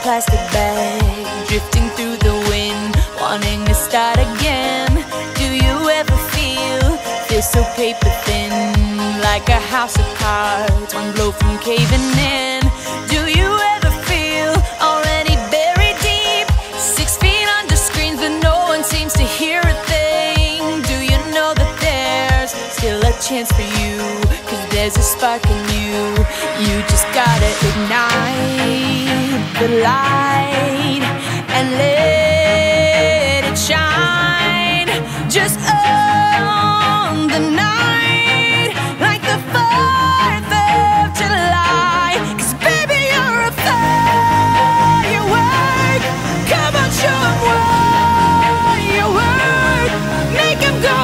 plastic bag, drifting through the wind, wanting to start again. Do you ever feel so paper thin, like a house of cards, one blow from caving in? Do you ever feel already buried deep, 6 feet under screens, but no one seems to hear a thing? Do you know that there's still a chance for you, 'cause there's a spark in you? You just gotta ignite the light and let it shine. Just own the night like the 4th of July. 'Cause baby, you're a firework. Come on, show 'em what you work. Make 'em go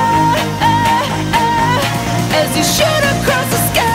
as you shoot across the sky.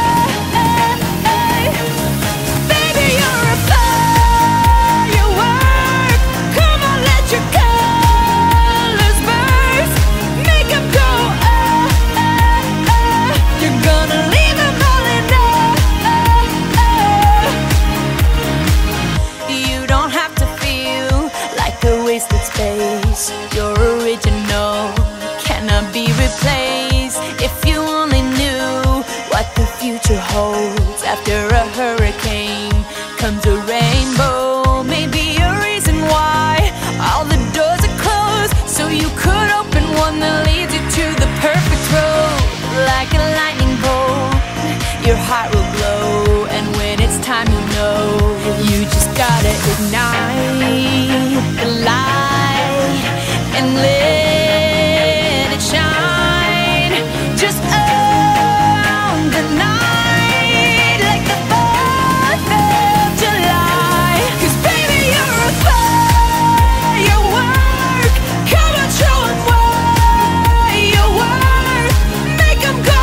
Wasted space, your original cannot be replaced. If you only knew what the future holds, after a hurricane comes a rainbow. Maybe a reason why all the doors are closed, so you could open one that leads you to the perfect road. Like a lightning bolt, your heart will glow, and when it's time, you know you just gotta ignite the light and let it shine. Just own the night like the 4th of July. 'Cause baby, you're a firework. Come on, show 'em what you work. Make 'em go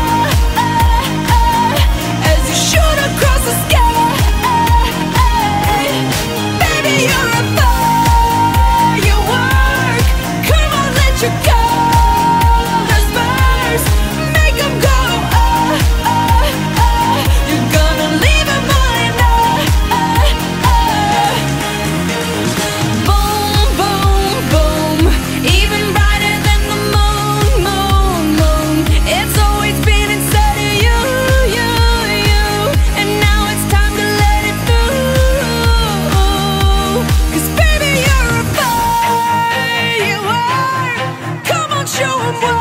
as you shoot across the sky. Baby, you're a your colors burst, make 'em go you're gonna leave 'em all in boom, boom, boom, even brighter than the moon, moon, moon. It's always been inside of you, you, you, and now it's time to let it through. 'Cause baby, you're a firework. Show 'em what